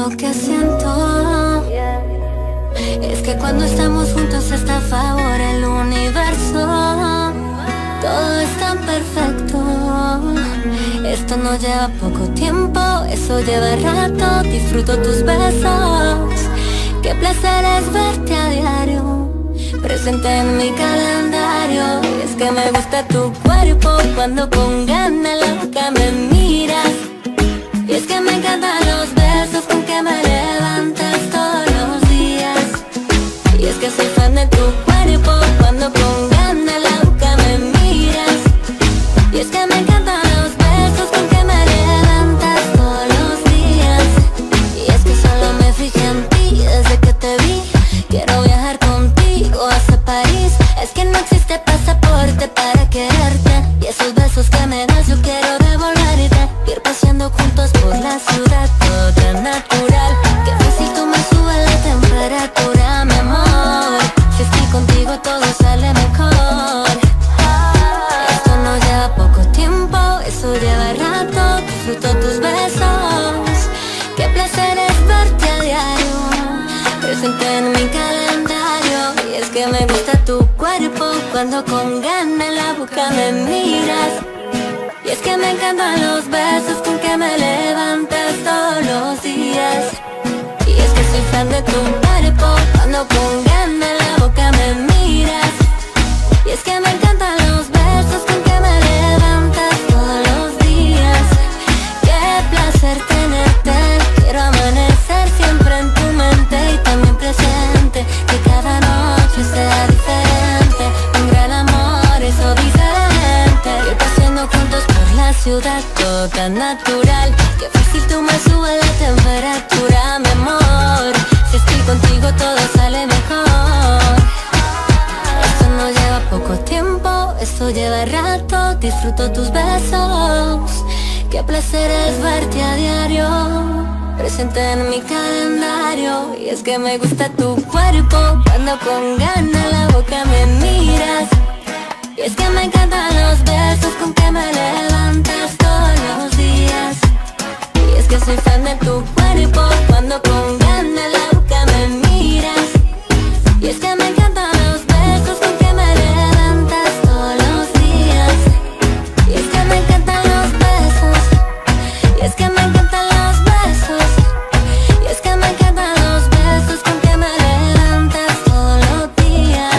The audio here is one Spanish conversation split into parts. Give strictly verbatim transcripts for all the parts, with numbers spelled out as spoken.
lo que siento es que cuando estamos juntos está a favor el universo. Todo es tan perfecto. Esto no lleva poco tiempo, eso lleva rato. Disfruto tus besos. Qué placer es verte a diario, presente en mi calendario. Y es que me gusta tu cuerpo cuando con ganas la boca me miras. Y es que me encantan los besos con que me levantas todos los días. Y es que soy fan de tu cuerpo cuando con ganas la boca me miras. Y es que me encantan los besos con que me levantas todos los días. Y es que solo me fijé en ti desde que te vi. Quiero viajar contigo hasta París. Es que no existe pasaporte para quererte. Y esos besos que me das yo quiero devolverte. Ir paseando juntos por la ciudad, todo tan natural. Qué fácil tú me subes la temperatura, mi amor. Si estoy contigo todo sale mejor. Esto no lleva poco tiempo, eso lleva rato. Disfruto tus besos. Qué placer es verte a diario, presente en mi calendario. Y es que me gusta tu cuerpo cuando con ganas en la boca me miras. Y es que me encantan los besos con que me levantas todos los días. Y es que soy fan de tu cuerpo cuando con ganas en la boca me miras. Y es que me encantan los besos con que me levantas todos los días. Qué placer tenerte. Quiero amanecer siempre en tu mente y también presente. Que cada noche sea diferente. Un gran amor, eso diferente. Ir paseando juntos por la ciudad, todo tan natural. Qué fácil tú me subes la temperatura, mi amor. Si estoy contigo todo sale mejor. Esto no lleva poco tiempo, esto lleva rato. Disfruto tus besos. Qué placer es verte a diario, presente en mi calendario. Y es que me gusta tu cuerpo cuando con ganas la boca me miras. Y es que me encantan los besos con que me levantas todos los días. Y es que soy fan de tu cuerpo cuando con ganas la boca me miras. Y es que me encantan los besos con que me levantas todos los días. Y es que me encantan los besos. Y es que me encantan los besos. Y es que me encantan los besos con que me levantas todos los días.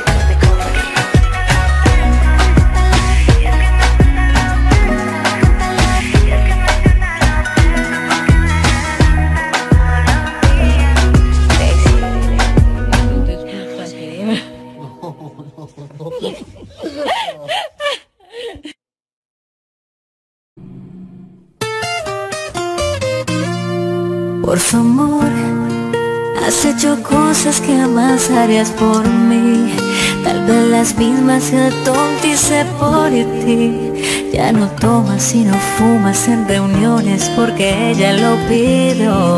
Por su amor, has hecho cosas que jamás harías por mí. Tal vez las mismas que tontice por ti. Ya no tomas y no fumas en reuniones porque ella lo pidió.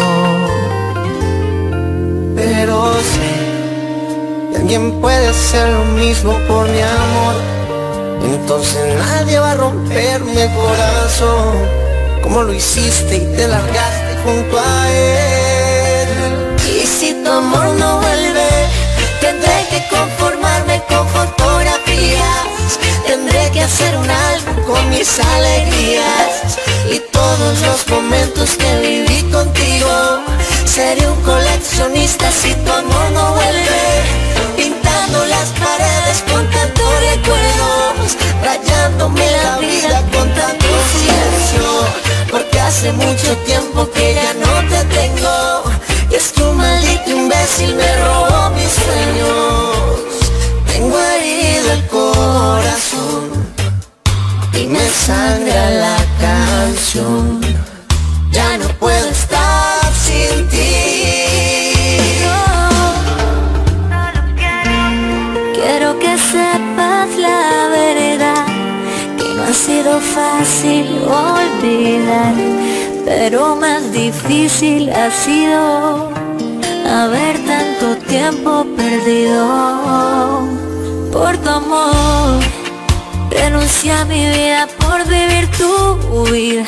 Pero sé que alguien puede hacer lo mismo por mi amor. Entonces nadie va a romperme el corazón como lo hiciste y te largaste junto a él. Y si tu amor no vuelve, tendré que conformarme con fotografías. Tendré que hacer un álbum con mis alegrías y todos los momentos que viví contigo. Seré un coleccionista si tu amor no vuelve, pintando las paredes con tantos recuerdos, rayándome la vida con tanto silencio. Porque hace mucho tiempo que ya no te tengo. Y es que un maldito imbécil me robó mis sueños. Tengo herido el corazón y me sangra la canción. Ya no puedo estar sin ti. No, no lo quiero. Quiero que sepas la verdad, que no ha sido fácil olvidar, pero más difícil ha sido haber tanto tiempo perdido por tu amor. Renuncié a mi vida por vivir tu vida.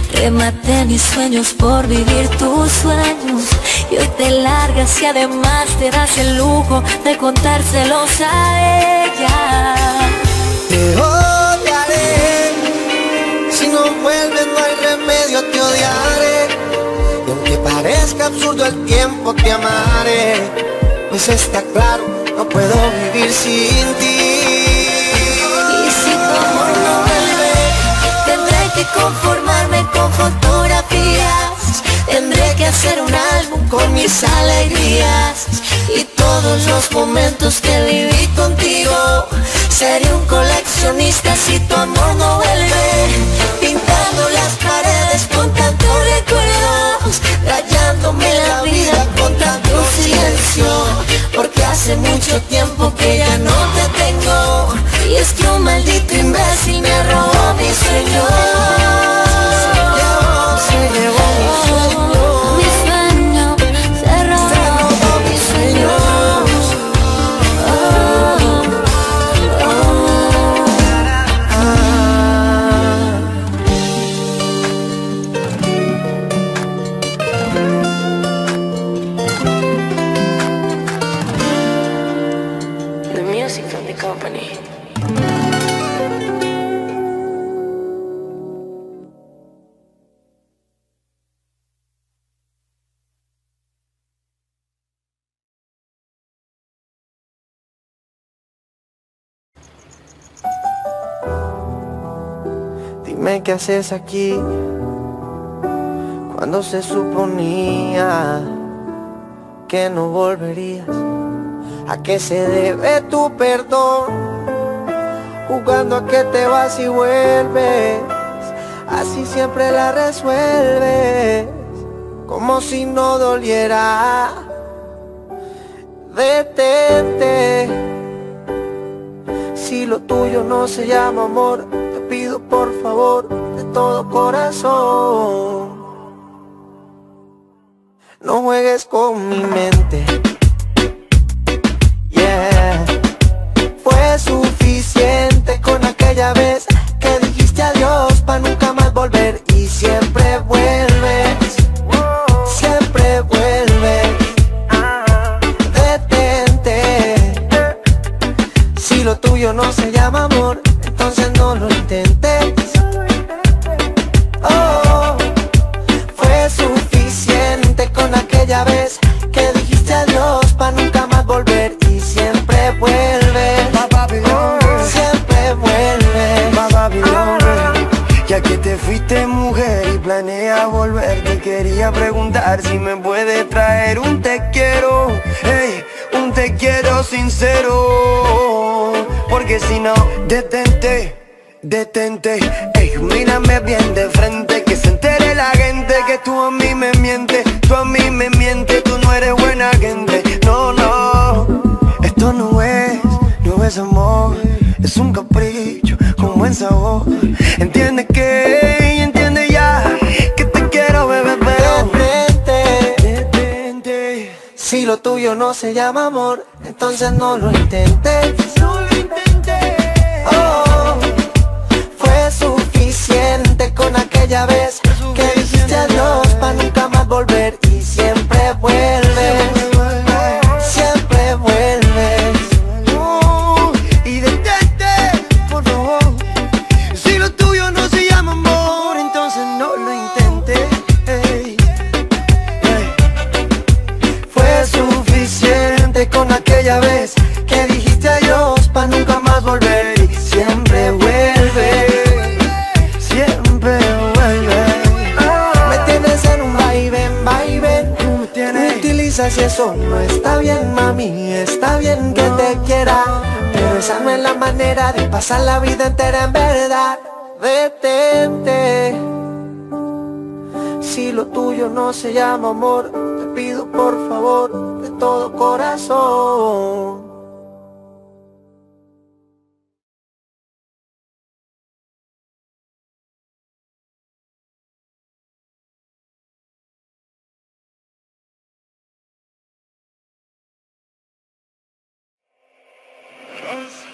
Rematé mis sueños por vivir tus sueños, y hoy te largas y además te das el lujo de contárselos a ella. Te odiaré, si no vuelves no hay remedio, te odiaré. Y aunque parezca absurdo el tiempo te amaré, pues está claro, no puedo vivir sin ti. Y si tu amor no vuelve, tendré que conformarme con fotografías. Tendré que hacer un álbum con mis alegrías y todos los momentos que viví contigo. Seré un coleccionista si tu amor no vuelve, pintando las paredes con tantos recuerdos, rayándome la vida con tanto silencio, porque hace mucho tiempo que ya no te tengo. Y es que un maldito imbécil me robó mis sueños. Se llevó mis sueños, mis sueños, se robó, se robó mis sueños. The music from the company. Dime qué haces aquí cuando se suponía que no volverías. ¿A qué se debe tu perdón? Jugando a que te vas y vuelves, así siempre la resuelves, como si no doliera. Detente, si lo tuyo no se llama amor, te pido por favor de todo corazón, no juegues con mi mente. Yeah, fue suficiente con aquella vez que dijiste adiós pa' nunca más volver. Y siempre vuelves, siempre vuelves. Detente, si lo tuyo no se llama amor, entonces no lo intentes. Oh, fue suficiente con aquella vez que dijiste adiós pa' nunca más volver. Y siempre vuelve, siempre vuelve. Ya que te fuiste mujer y planeas volver, te quería preguntar si me puedes traer un te quiero, hey, un te quiero sincero. Porque si no, detente, detente, ey, mírame bien de frente, que se entere la gente que tú a mí me mientes, tú a mí me mientes, tú no eres buena gente. No, no, esto no es, no es amor, es un capricho con buen sabor. Entiende que, y entiende ya, que te quiero, bebé, pero Detente, detente. si lo tuyo no se llama amor, entonces no lo intentes. No lo intenté. Oh, fue suficiente con aquella vez que dijiste adiós pa' nunca más volver. Y siempre vuelves, siempre vuelves. Oh, y detente, por favor. Si lo tuyo no se llama amor, entonces no lo intentes. Hey, hey. Fue suficiente con aquella vez que dijiste adiós pa' nunca más volver. Y siempre vuelve, Siempre vuelve. me tienes en un vaivén, vaivén. Tú me tienes. Me utilizas y eso no está bien, mami. Está bien que te quiera, pero esa no es la manera de pasar la vida entera en verdad. Detente, si lo tuyo no se llama amor, te pido por favor de todo corazón.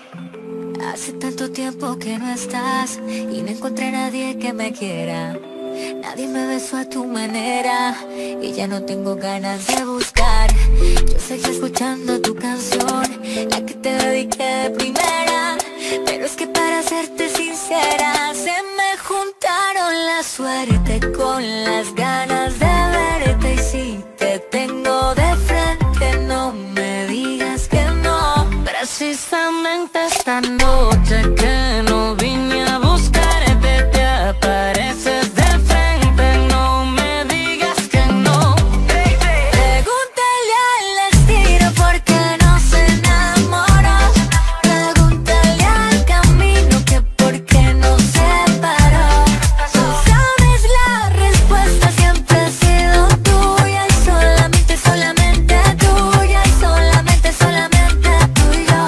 Hace tanto tiempo que no estás y no encontré a nadie que me quiera. nadie me besó a tu manera y ya no tengo ganas de buscar. Yo seguí escuchando tu canción, la que te dediqué de primera, pero es que para serte sincera se me juntaron la suerte con las ganas de verte. Y si te tengo de frente, no me digas que no. Precisamente esta noche que no vine a buscarte, te apareces de frente, no me digas que no. Pregúntale al destino por qué no se enamoró. Pregúntale al camino que por qué nos separó. Tú sabes la respuesta, siempre he sido tuya y solamente, solamente tuya y solamente, solamente tuyo.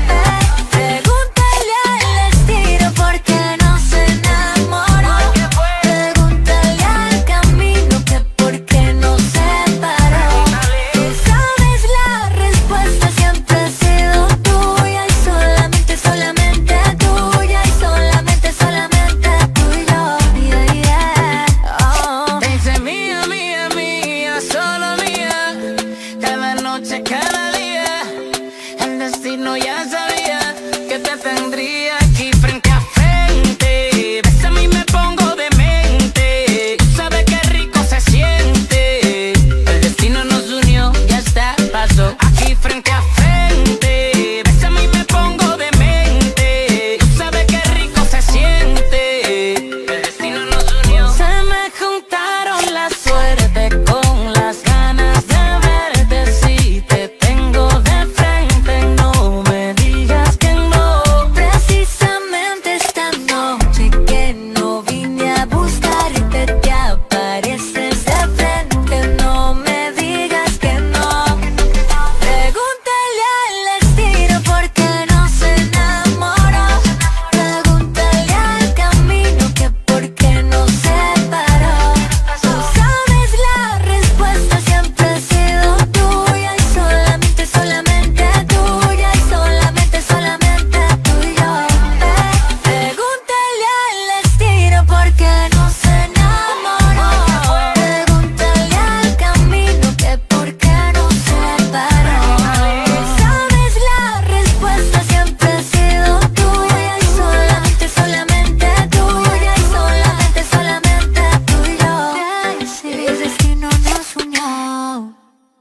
Pregúntale al destino por qué no se enamoró. Pregúntale al camino que por qué nos separó. Tú sabes la respuesta, siempre he sido tuya y solamente, solamente tuya y solamente, solamente tuyo. Yeah, yeah. Oh. Te hice mía, mía, mía, solo mía, cada noche, cada día. El destino ya sabía que te tendría aquí frente a frente. Bésame y me pongo demente. Tú sabes qué rico se siente. El destino nos unió, ya está, pasó. Aquí frente a frente. Bésame y me pongo demente. Tú sabes qué rico se siente. El destino nos unió. Se me juntaron la suerte con las ganas de verte. Si te tengo de frente, no me digas que no. Precisamente esta noche que no vine a buscarte, te apareces de frente, no me digas que no. Pregúntale al destino por qué no se enamoró. Pregúntale al camino que por qué nos separó. Tú sabes la respuesta, siempre he sido tuya y solamente, solamente tuya y solamente, solamente tuyo. Pregúntale al destino por qué no se enamoró. Pregúntale al camino que por qué nos separó. Tú sabes la respuesta, siempre he sido tuya y solamente, solamente tuya y solamente, solamente tuyo. El destino nos unió.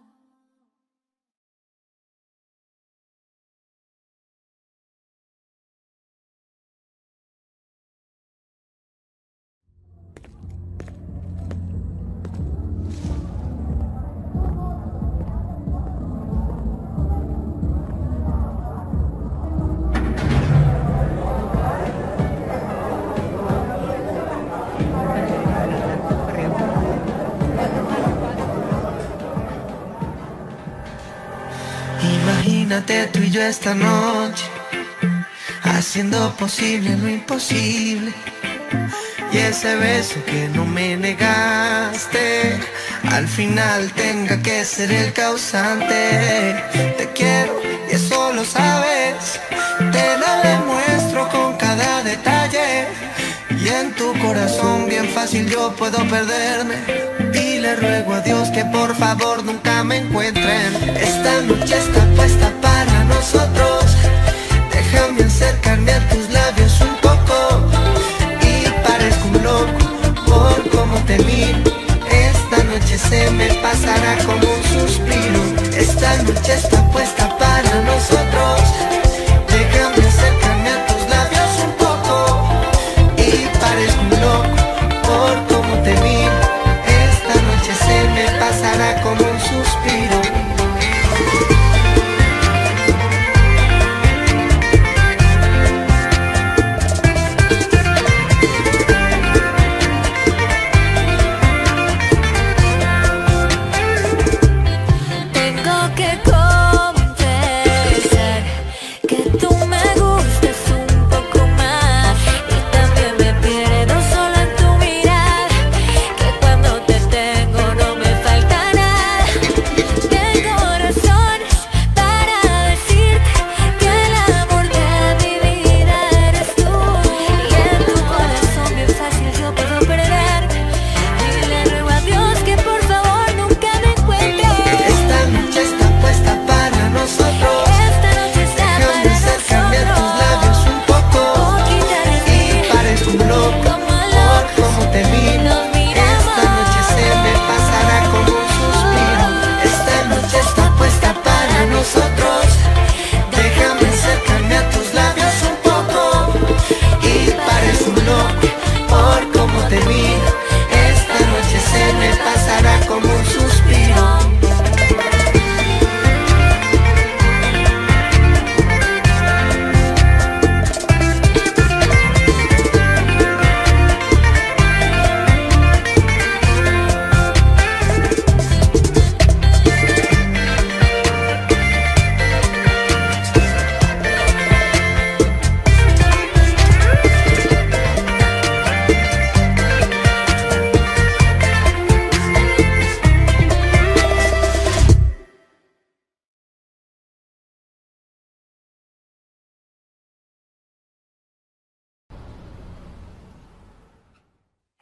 Imagínate tú y yo esta noche, haciendo posible lo imposible. Y ese beso que no me negaste, al final tenga que ser el causante. Te quiero y eso lo sabes, te lo demuestro con cada detalle. Y en tu corazón bien fácil yo puedo perderme. Y le ruego a Dios que por favor nunca me encuentren. Esta noche está puesta para nosotros. Déjame acercarme a tus labios un poco. Y parezco un loco por cómo te miro. Esta noche se me pasará como un suspiro. Esta noche está puesta para nosotros. Déjame acercarme a tus labios un poco. Y parezco un loco por cómo te miro. Esta noche se me pasará como un suspiro.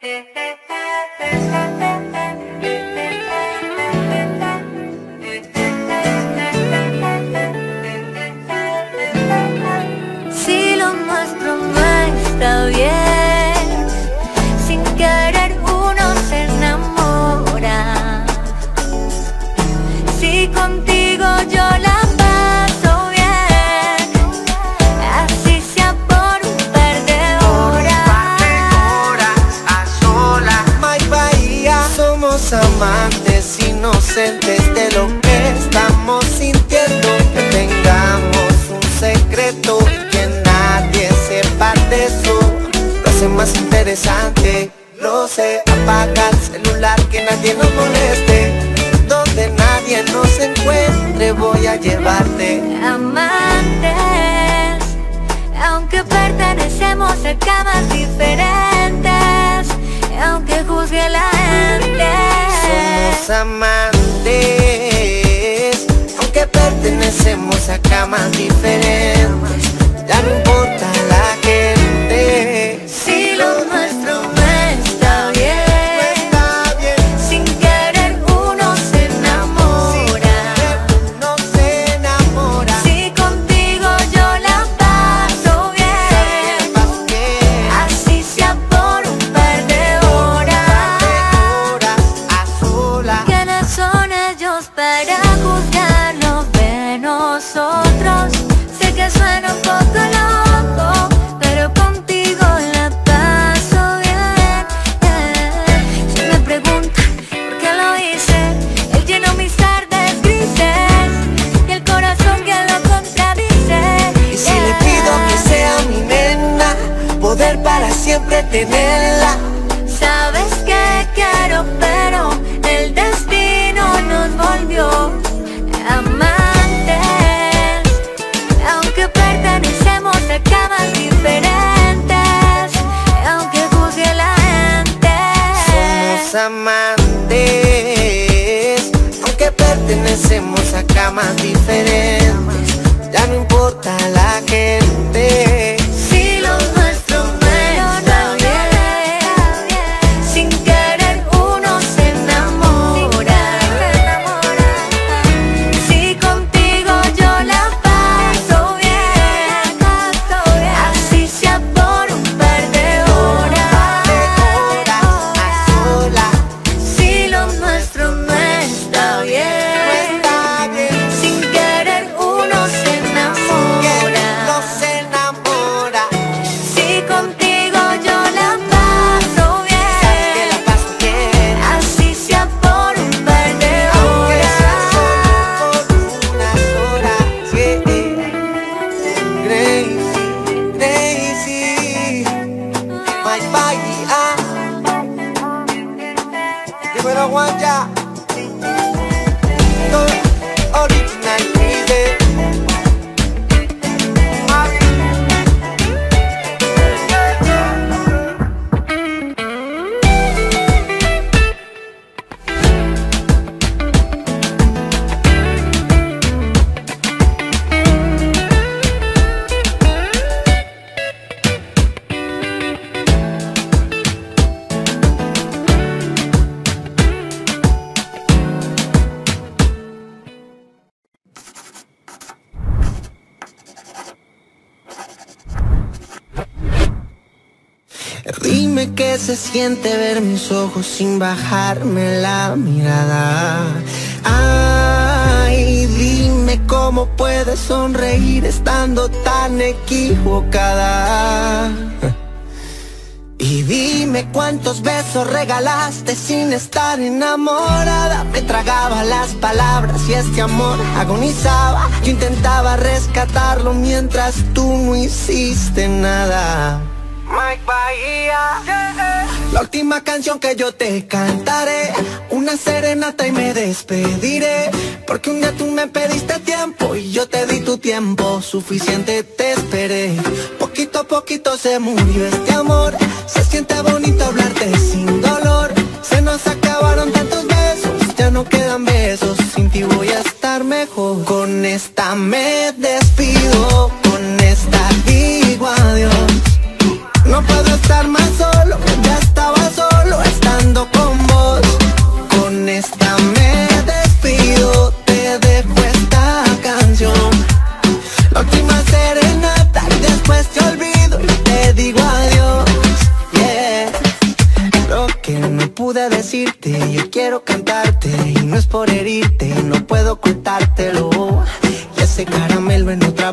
Si lo nuestro no está bien, sin querer uno se enamora. Si contigo yo la paso bien, así sea por un par de horas. A solas, Mike Bahía. Somos amantes inocentes de lo que estamos sintiendo. Que tengamos un secreto y que nadie sepa de eso. Lo hace más interesante, lo sé. Apaga el celular, que nadie nos moleste. Donde nadie nos encuentre voy a llevarte. Amantes, aunque pertenecemos a camas diferentes, aunque juzgue la gente. Somos amantes, aunque pertenecemos a camas diferentes. Ya no importa la gente. Si lo nuestro no está bien, sin querer uno se enamora. No se enamora. Si contigo yo la paso bien, así sea por un par de horas. A solas. ¿Quiénes son ellos para juzgarnos de nosotros? Sé que suena un poco loco, pero contigo la paso bien. Si me preguntan por qué lo hice, él llenó mis tardes grises y el corazón que lo contradice. Y si le pido que sea mi nena, poder para siempre tenerla. Sabes que quiero, pero el destino nos volvió amantes, aunque pertenecemos a camas diferentes, aunque juzgue la gente. Somos amantes, aunque pertenecemos a camas diferentes. Ya no importa la gente. Si lo nuestro no está bien, sin querer uno se enamora. Si contigo yo la paso bien, así sea por un par de horas. A solas. Si lo nuestro no está bien, sin querer uno se enamora. No se enamora. Si contigo yo la paso bien, La paso bien. así sea por un par de Aunque sea solo horas. por unas horas. Yeah. Crazy, crazy. Mike Bahía. Dímelo, Juanja. No, original líder. Dime qué se siente ver mis ojos sin bajarme la mirada. Ay, dime cómo puedes sonreír estando tan equivocada. Y dime cuántos besos regalaste sin estar enamorada. Me tragaba las palabras y este amor agonizaba. Yo intentaba rescatarlo mientras tú no hiciste nada. Mike Bahía. La última canción que yo te cantaré, una serenata y me despediré. Porque un día tú me pediste tiempo y yo te di tu tiempo, suficiente te esperé. Poquito a poquito se murió este amor, se siente bonito hablarte sin dolor. Se nos acabaron tantos besos, ya no quedan besos, sin ti voy a estar mejor. Con esta me despido, con esta digo adiós. No puedo estar más solo, ya estaba solo.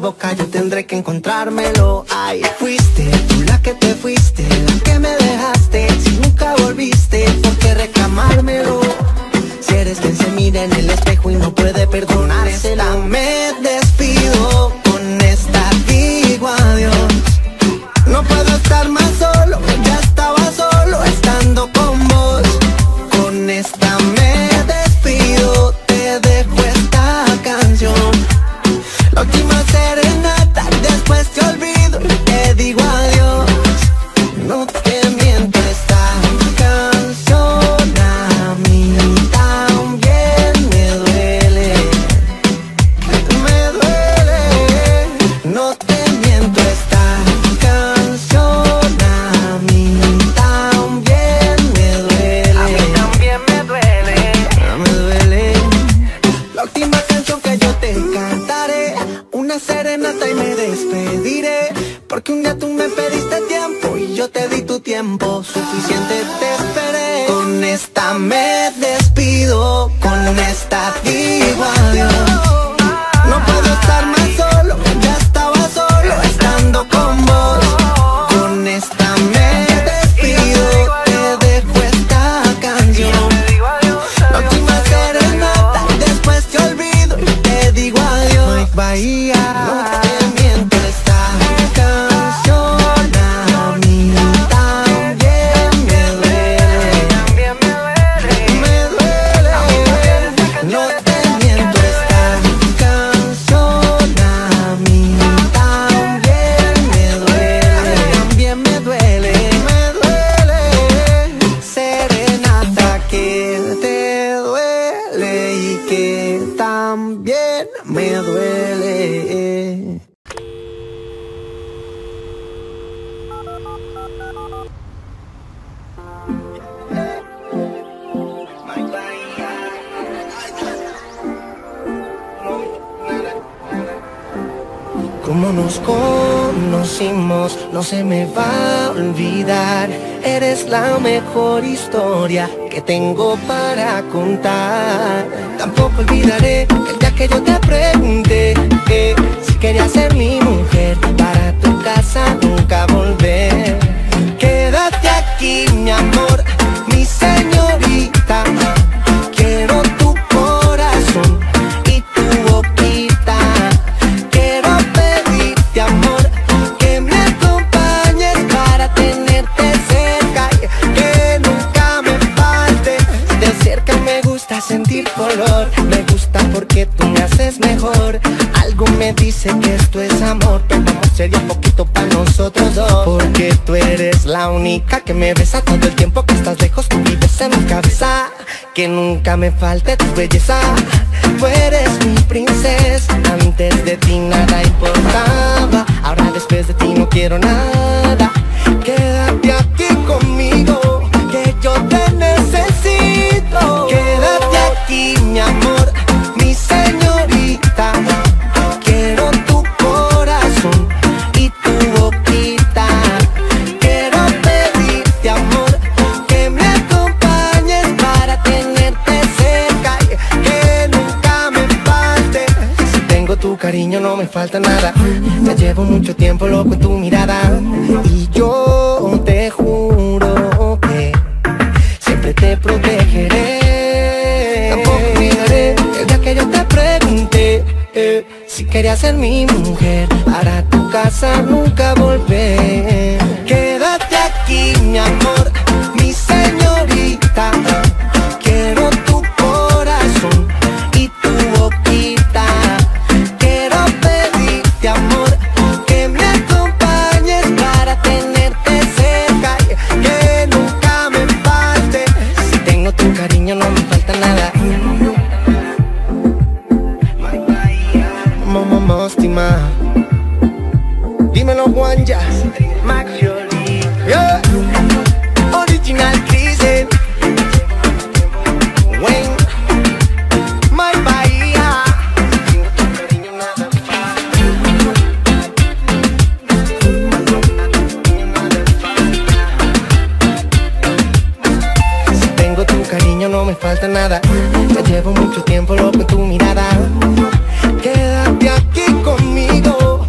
boca yo tendré que encontrármelo. Ay, fuiste tú la que te fuiste, la que me dejaste. Si nunca volviste, ¿por qué reclamármelo? Si eres quien se mira en el espejo y no puede perdonársela. Me despido, con esta digo adiós. No puedo estar más solo, ya estaba solo estando con vos. Con esta me despido, te dejo esta canción. La última serenata, después te olvido y te digo adiós. No te miento, esta canción a mí también me duele. Me duele. No te miento, esta canción a mí también me duele. A mí también me duele. Me duele. La última canción que yo te cantaré, una serenata y me despediré. Porque un día tú me pediste tiempo y yo te di tu tiempo, suficiente te esperé. Con esta me despido, con esta digo adiós. No puedo estar más solo, ya estaba solo estando con vos. Con esta me despido, te dejo esta canción. La última serenata, después te olvido y te digo adiós. Mike Bahía, no te miento, esta canción a mí también me duele. Me duele. No te miento, esta canción a mí también me duele. También me duele, me duele. Serenata que te duele y que también me duele. Como nos conocimos, no se me va a olvidar. Eres la mejor historia que tengo para contar. Tampoco olvidaré el día que yo te pregunté que si querías ser mi mujer, para tu casa nunca volver. Quédate aquí, mi amor, mi señorita. Quiero tu corazón y tu boquita. Quiero pedirte, amor, que me acompañes para tenerte cerca y que nunca me falte. De cerca me gusta sentir color, me gusta porque tú me haces mejor. Algo me dice que esto es amor, pero vamos sería un poquito para nosotros dos. Porque tú eres la única que me besa todo el tiempo que estás lejos. Tú vives en mi cabeza, que nunca me falte tu belleza. Tú eres mi princesa, antes de ti nada importaba. Ahora después de ti no quiero nada. Quédate aquí conmigo, que yo te necesito. Quédate aquí, mi amor, mi señorita. Quiero tu corazón y tu boquita. Quiero pedirte, amor, que me acompañes para tenerte cerca y que nunca me falte. Si tengo tu cariño no me falta nada. Ya llevo mucho tiempo loco en tu mirada y yo te juro que siempre te protegeré. Tampoco olvidaré el día que yo te pregunté eh, si querías ser mi mujer, para tu casa nunca volver. Quédate aquí, mi amor, mi señorita. Quiero tu corazón y tu boquita. Quiero pedirte, amor, que me acompañes para tenerte cerca y que nunca me falte. Si tengo tu cariño no me falta nada. Mamá Mostima, dímelo Juanja, Max Jolie, yeah. Original Cristian, Wayne, My Bahía. Si tengo tu cariño no me falta nada. Ya llevo mucho tiempo loco en tu mirada. Quédate aquí conmigo,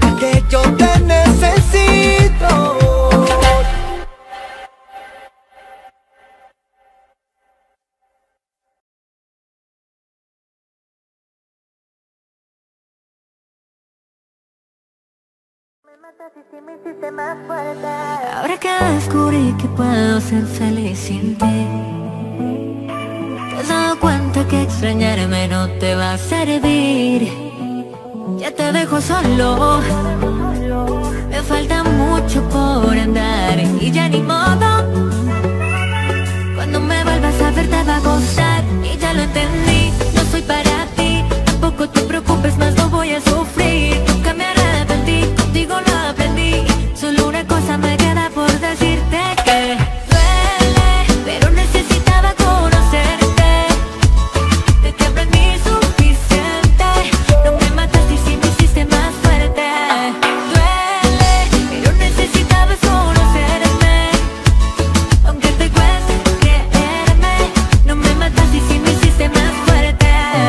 Ahora que descubrí que puedo ser feliz sin ti, te has dado cuenta que extrañarme no te va a servir. Ya te dejo solo, me falta mucho por andar y ya ni modo. Cuando me vuelvas a ver te va a gustar y ya lo entendí. No soy para ti, tampoco te preocupes más, no voy a sufrir. Nunca me arrepentí, contigo lo aprendí. Solo una cosa me queda por decirte, que duele, pero necesitaba conocerte. De ti aprendí suficiente, no me mataste y sí me hiciste más fuerte. Duele, pero necesitabas conocerme, aunque te cueste creerme. No me mataste y sí me hiciste más fuerte.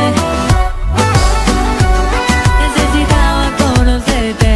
Necesitaba conocerte.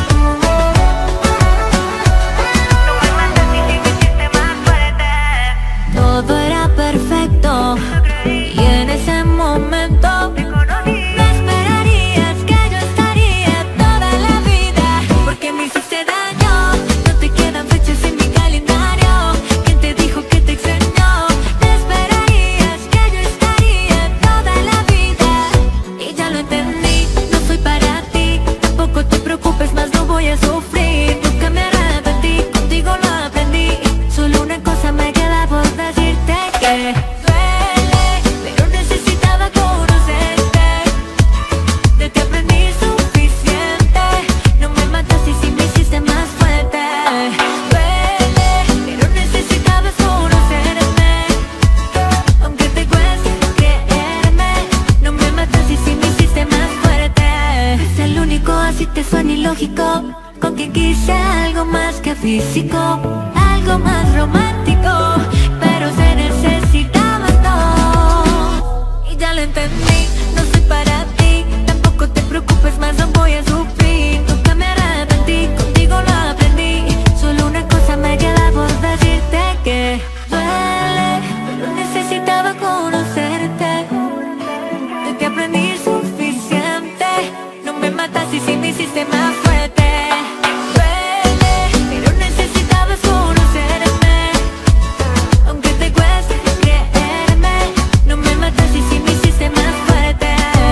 Todo era perfecto y en ese momento no esperarías que yo estaría toda la vida, porque me hiciste daño. No te quedan fechas en mi calendario. ¿Quién te dijo que te extrañó? No esperarías que yo estaría toda la vida y ya lo entendí. No soy para ti, tampoco te preocupes más, no voy a sufrir. Nunca me arrepentí, contigo lo aprendí. Solo una cosa me queda por decirte, que duele, pero necesitaba conocerte. De ti aprendí suficiente, no me mataste y sí me hiciste más fuerte. Duele, pero necesitabas conocerme, aunque te cueste creerme. No me mataste y sí me hiciste más fuerte. Es el único, así te suena ilógico, con quien quise algo más que físico, algo más romántico, pero se necesitaba todo y ya lo entendí. No soy para ti, tampoco te preocupes más, no voy a sufrir. Nunca me arrepentí, contigo lo aprendí. Solo una cosa me queda por decirte, que duele, pero necesitaba conocerte. De ti aprendí suficiente, no me mataste y sí me hiciste más fuerte. Duele, pero necesitabas conocerme, aunque te cueste creerme. No me mataste y sí me hiciste más fuerte.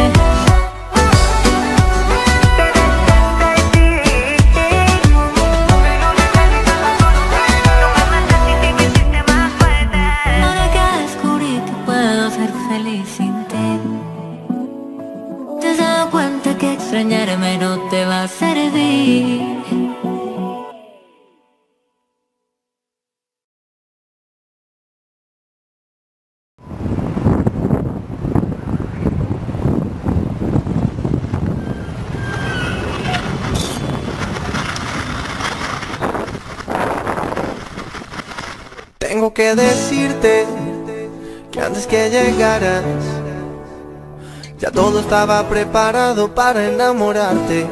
Ahora que descubrí que puedo ser feliz sin ti, te has dado cuenta que extrañarme no te va a servir. Tengo que decirte que antes que llegaras ya todo estaba preparado para enamorarte.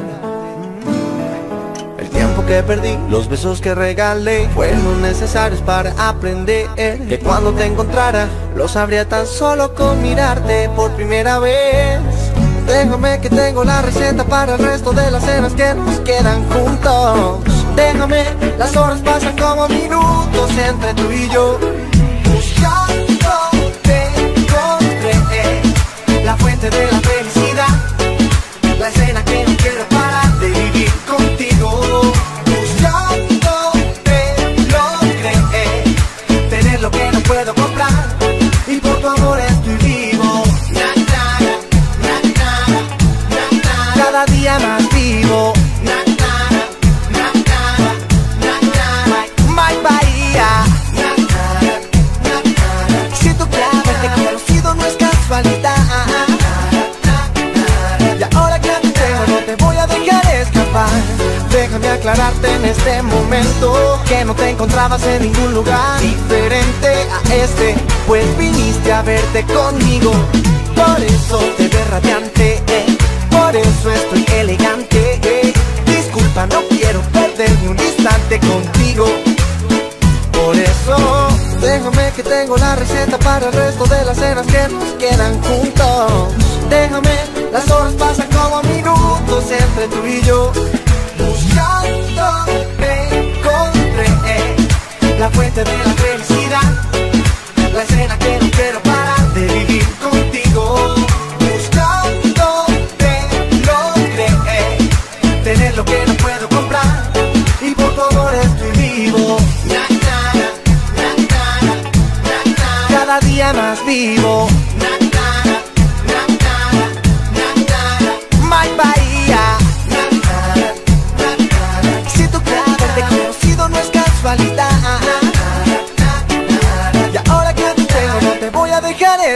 El tiempo que perdí, los besos que regalé, fueron necesarios para aprender que cuando te encontrara lo sabría tan solo con mirarte por primera vez. Déjame que tengo la receta para el resto de las cenas que nos quedan juntos. Déjame, las horas pasan como minutos entre tú y yo. Buscando te encontré la fuente de la felicidad, la escena que no quiero parar de vivir contigo. Buscando te logré tener lo que no puedo comprar, y por tu amor estoy vivo. Na, na, na, na, na, na, cada día más vivo. Na, na, na, na, na, na, my Bahía. Na, na, na, na, siento que haberte conocido no es casualidad. Déjame aclararte en este momento que no te encontrabas en ningún lugar diferente a este, pues viniste a verte conmigo. Por eso te ves radiante, eh, por eso estoy elegante, eh. Disculpa, no quiero perder ni un instante contigo. Por eso déjame que tengo la receta para el resto de las cenas que nos quedan juntos. Déjame, las horas pasan como minutos entre tú y yo. Buscando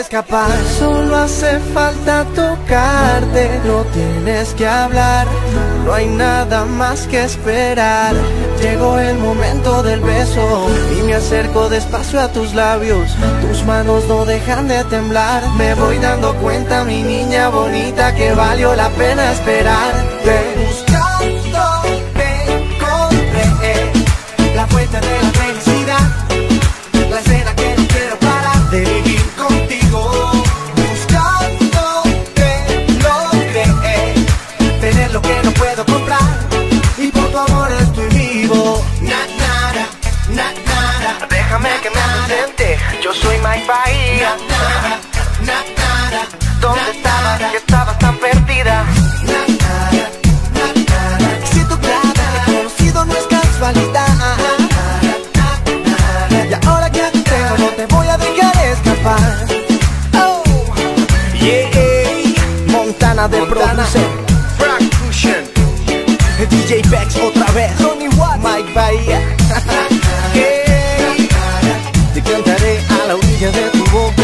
escapar. Solo hace falta tocarte, no tienes que hablar, no hay nada más que esperar. Llegó el momento del beso y me acerco despacio a tus labios. Tus manos no dejan de temblar. Me voy dando cuenta, mi niña bonita, que valió la pena esperarte. Buscando te encontré la fuente de la felicidad, la escena que no quiero parar de vivir contigo. Buscando te logré tener lo que no puedo comprar, y por tu amor estoy vivo. Na, nada, na, nada. Déjame que me presente, yo soy Mike Bahía. Na, nada, na, nada. ¿Dónde estabas? Que estabas tan perdida. Na, nada, na, nada. Siento que haberte conocido no es casualidad. Na, nada, y ahora que te tengo no te voy a dejar escapar. Oh, yeah. Montana de producer, Frank Cushion, D J Bex otra vez, Tony Watt, Mike Bahía. Yeah. Te cantaré a la orilla de tu boca.